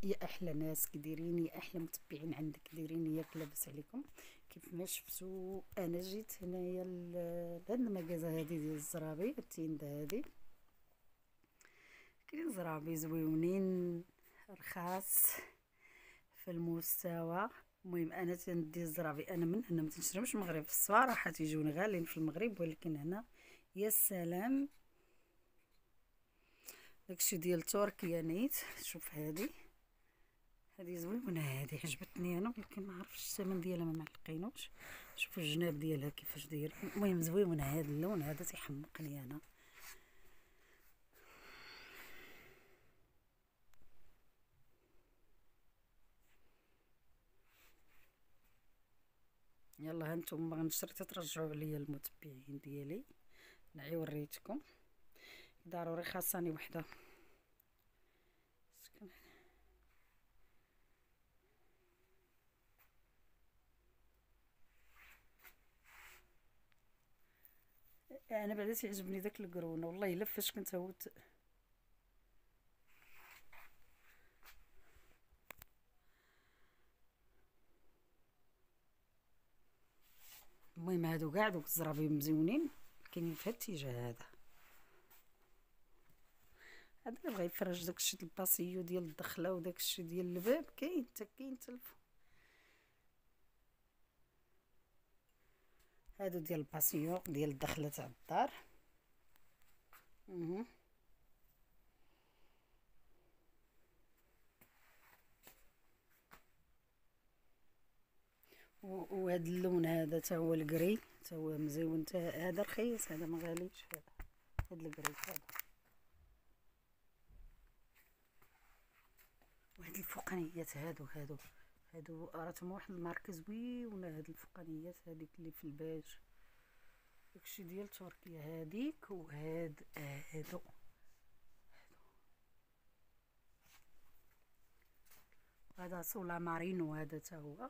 يا احلى ناس كديرين، يا احلى متبعين عندك كديرين، ياك لاباس عليكم؟ كيف ما شفتوا انا جيت هنايا لهاد المكازا هادي ديال الزرابي، التيندا هادي كاين زرابي زويونين رخاص في المستوى. المهم انا تندي الزرابي، انا من هنا ما تنشريهمش من المغرب الصراحه، تيجوني غاليين في المغرب، ولكن هنا يا سلام. داكشي ديال تركيا نيت. شوف هذه زوينه، هذه عجبتني انا، ولكن ما عرفتش الثمن ديالها، ما معلقينوش. شوفوا الجناب ديالها كيفاش داير. المهم زوينه، هذا اللون هذا تيحمقني انا. يلا هانتوما غنشري تترجعوا عليا المتبعين ديالي. نعي وريتكم، ضروري خاصني وحده. انا بعدا تيعجبني داك القرونه والله، الا فاش كنت هوت. المهم هادو كاع دوك الزرابي مزيونين كاينين في هاد الاتجاه هذا. هذا اللي بغا يفرج داكشي ديال الباسيو ديال الدخله وداكشي ديال الباب، كاين حتى كاين تلفون. هادو ديال الباسيو ديال الدخله تاع الدار. وهذا اللون هذا تا هو الكري، تا هو مزيون، هذا رخيص، هذا ما غاليش. هذا الكري هذا. وهاد الفوقانيات هادو راهم واحد الماركه زوينه. هاد الفوقانيات هذيك اللي في الباج، داكشي ديال تركيا هذيك. هادو هذا سولا مارينو، هذا تا هو.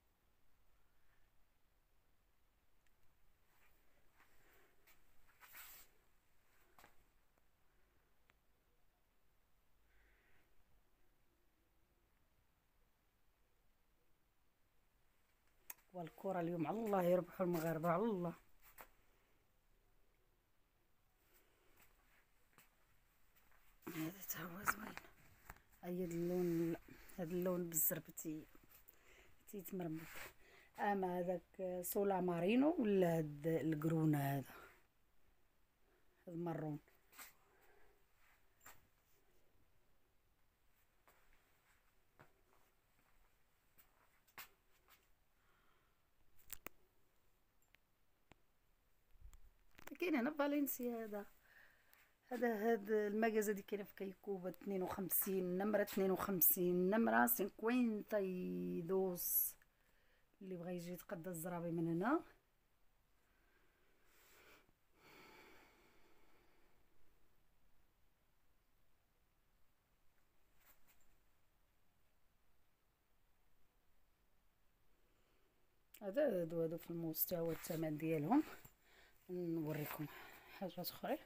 والكره اليوم على الله يربحوا المغاربه، على الله. هذا تا هو زوين. هاد اللون، لا هاد اللون بالزربتي تيتمرمط. اما هذاك سولا مارينو ولا هاد القرونه هذا المارون. كاين هنا فالنسيا هاد المغازه دي كاينه في كيكوبه 52 نمره، 52 نمره 52. اللي بغى يجي يتقدى الزرابي من هنا. هادو في المستوى الثمن ديالهم. نوريكم حاجات اخرى.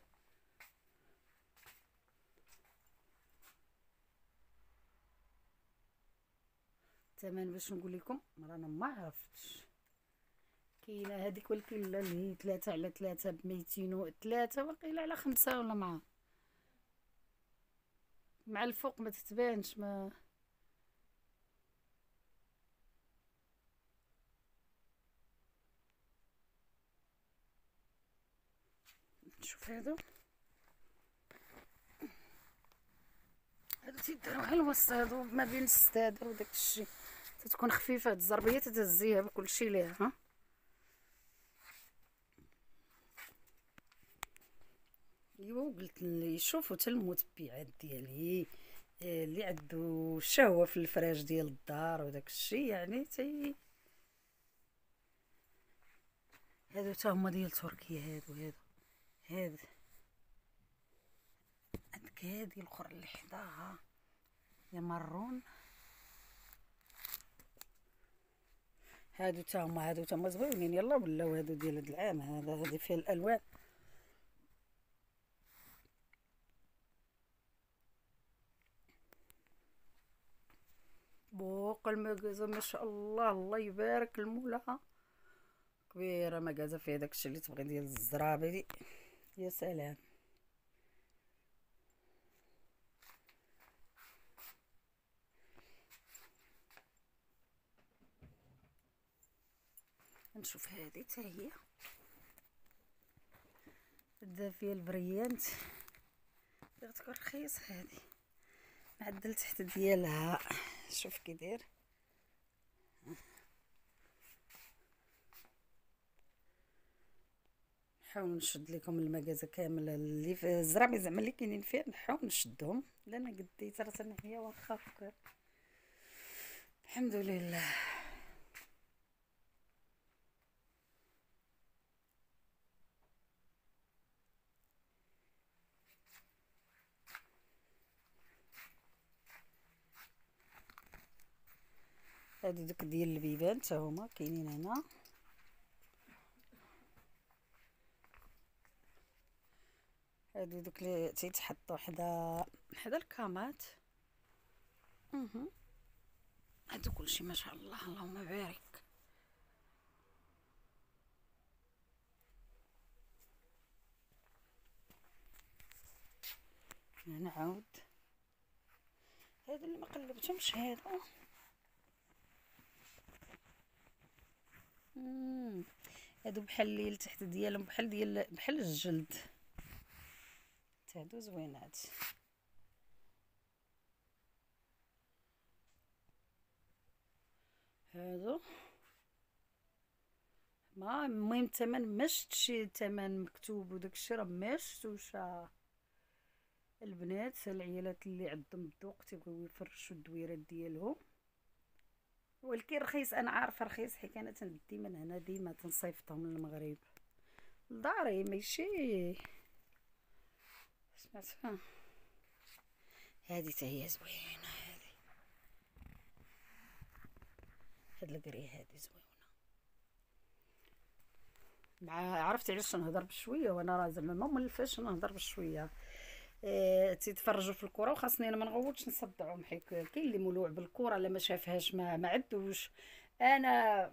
الثمن باش نقول لكم رانا ما عرفتش. كاينه هذيك ولكن اللي هي 3 على 3 ب203، وقيله على 5 ولا مع الفوق ما تتبانش. ما نشوف هادو تيدارو على الوسط، هادو ما بين الستادر وداك الشيء، تتكون خفيفه. هاد الزربيه تتهزيها بكلشي ليها. ها ايوا قلت لي شوفوا حتى المتبعات ديالي، اللي عنده شهوه في الفراش ديال الدار وداك الشيء، يعني هادو تا هما ديال تركيا. هادو عندك هادي الاخرى اللي حداها يا مارون. هادو تا هما زوينين. يلا ولاو هادو ديال هاد العام هذا، هادي فيها الالوان. بوق المكازا ما شاء الله، الله يبارك المولى. كبيره مكازا فيها داكشي اللي تبغي ديال الزرابي. يا سلام. نشوف هذه حتى هي الدافيه البريانت اللي غتكون رخيص. هذه معدل تحت ديالها، شوف كي داير. نحاول نشد لكم المكازا كامل اللي في الزرابي زعما اللي كاينين فيه، نحاول نشدهم لان قديت راه تنحيا واخا فكر. الحمد لله. هادو دوك ديال البيبان حتى هما كاينين هنا. هادو دوك اللي تيتحطوا حدا الكامات. هادو كلشي ما شاء الله اللهم بارك. نعاود هادو اللي ما قلبتهمش هادو. هادو بحال الليل تحت ديالهم بحال الجلد. هادو زوينات. هادو ما المهم الثمن ما شفتش الثمن مكتوب وداكشي راه ما شفتوش. البنات العيالات اللي عندهم الذوق تيبغيو يفرشوا الدويرات ديالهم، ولكن رخيص. انا عارفه رخيص حيت انا تندي من هنا ديما تنصيفطهم للمغرب لداري ماشي. سمعتها هذه حتى هي زوينه. هاد القريه هذه زوينه. مع عرفتي علاش نهضر بشويه وانا راه زعما ما ملفاش نهضر بشويه. تيتفرجوا في الكره وخاصني انا ما نغوتش نصدعهم حيت كاين اللي مولوع بالكره لا ما شافهاش ما عدوش. انا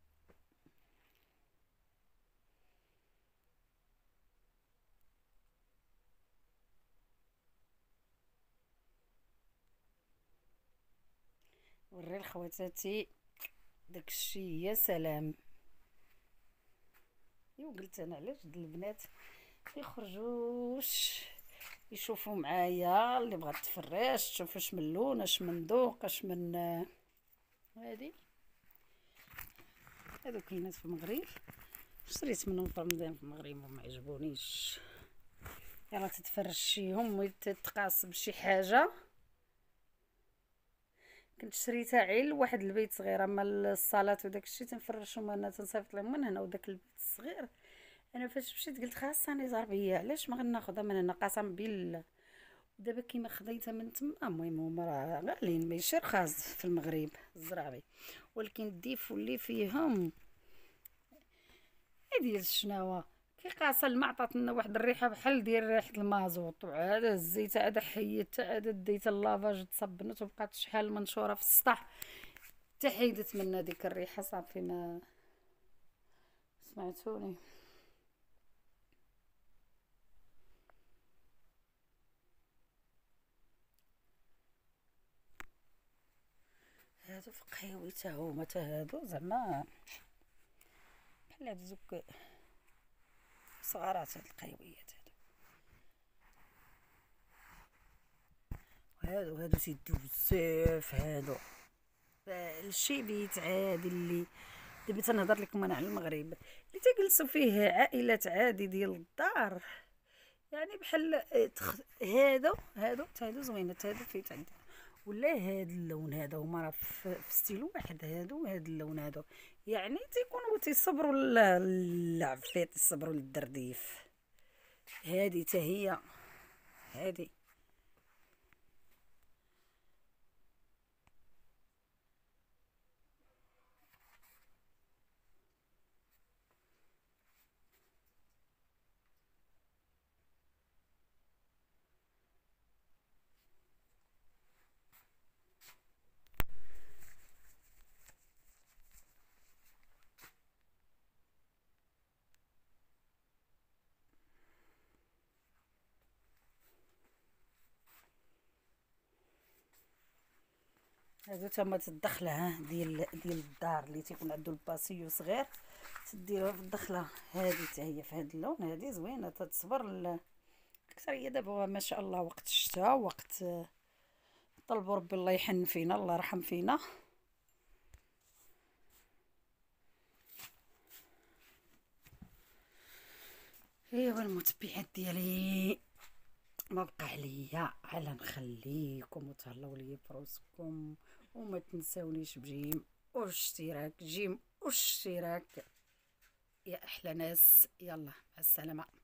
وري لخواتاتي داكشي. يا سلام. قلت انا علاش البنات يخرجوش يشوفوا معايا اللي بغات تفرش تشوف اش من لون اش من ذوق اش من. هادو كاينات في المغرب، شريت منهم في رمضان في المغرب وما عجبونيش. يلا تتفرشيهم وتتقاس بشي حاجه. كنت شريتها عيل واحد البيت صغير، اما الصالات وداكشي تنفرشهم انا تنصيفط لهم من هنا. وداك البيت الصغير انا فاش مشيت قلت خاصني زربيه علاش ما غناخذها من هنا قسم بالله. دابا كيما خديتها من تما المهم هما راه غاليين ماشي رخاص في المغرب الزرابي، ولكن الديف واللي فيهم ديال الشناوه كيقاس الماء عطات لنا واحد الريحه بحال ديال ريحه المازوط. وعاد الزيت عاد حيدت عاد ديت اللافاج تصبنت وبقات شحال منشوره في السطح حتى حيدت منا ديك الريحه صافي ما سمعتوني. هادو فقهيوي تا هما تا هادو زعما بحال هاد زوك صغارات هاد القهيويات هادو سيدو بزاف. هادو الشيبيت عادي اللي دابا تنهضر لكم انا على المغرب اللي تجلسوا فيه عائلات عادي ديال الدار، يعني بحال هادو زوينه. هادو فايت عندي ولا هاد اللون هذا هما راه في ستيلو واحد. هادو هاد اللون هادو يعني تيكونوا تيصبروا العفيط يصبروا للدرديف. هادي حتى هي هادي هادو تما تدخله ديال الدار اللي تيكون عنده الباسيو صغير، تديروها في الدخله هادي حتى هي في هاد اللون. هادي زوينه تتصبر اكثر. هي دابا ما شاء الله وقت الشتاء، وقت طلبوا ربي الله يحن فينا، الله يرحم فينا. ايوا المتبعات ديالي، ما بقى عليا على نخليكم وتهلاو ليا بروسكم، وما تنساونيش بجيم والاشتراك، جيم والاشتراك يا احلى ناس. يلا مع السلامه.